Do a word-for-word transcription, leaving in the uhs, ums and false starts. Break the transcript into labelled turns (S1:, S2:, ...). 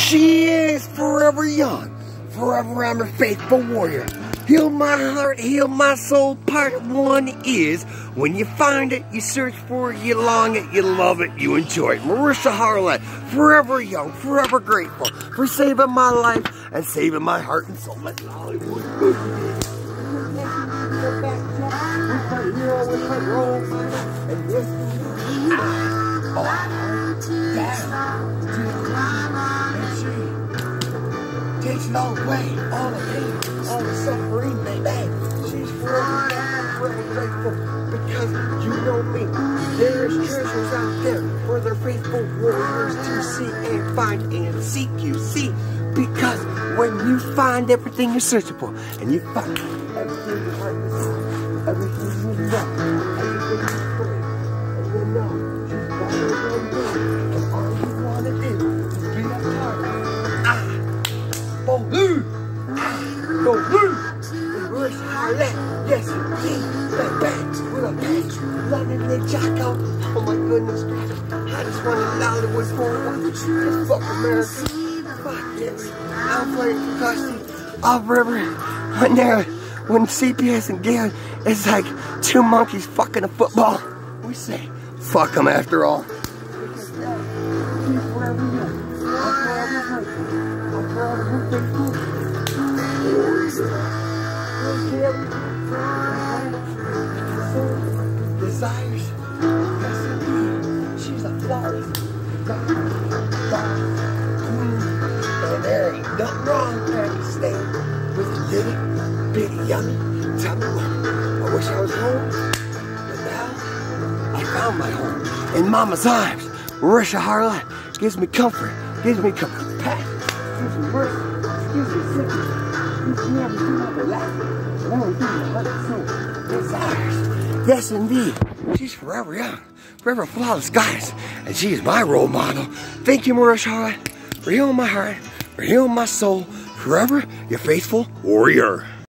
S1: She is forever young. Forever I'm a faithful warrior. Heal my heart, heal my soul. Part one is when you find it, you search for it, you long it, you love it, you enjoy it. Marisha Harlett, forever young, forever grateful for saving my life and saving my heart and soul. Let's Hollywood. Takes it all away, all the pain, all the suffering, baby. She's forever, forever grateful because you know me. There's treasures out there for their faithful warriors to see and find and seek. You see, because when you find everything you're searching for, and you find everything your heart desires, everything you know, everything you pray, and you know she's better than you, and all you want to do is be a part of it. Ah. Go blue! Go blue! Reverse Harlett, yes indeed! That bang, with a bang, London and Jocko. Oh my goodness gracious, I just want to Hollywood for one. Just fuck America. Fuck this. I'm playing for custody. Off river, when there, when C P S and Gale, it's like two monkeys fucking a football. We say, fuck them after all. Because now, she's forever young. I'm forever grateful. I'm proud of her faithful desires. Yes, indeed. She's a flawless queen. And there ain't nothing wrong with having to stay with a little bitty yummy. Tell me what. I wish I was home. But now, I found my home. In Mama's arms. Marisha Harlett gives me comfort. Gives me compassion. Gives me mercy, gives me sympathy, gives me everything I can laugh, and everything my heart and soul desires. Yes, indeed, she's forever young, forever flawless, guys, and she is my role model. Thank you, Marisha Harlett, for healing my heart, for healing my soul. Forever, your faithful warrior.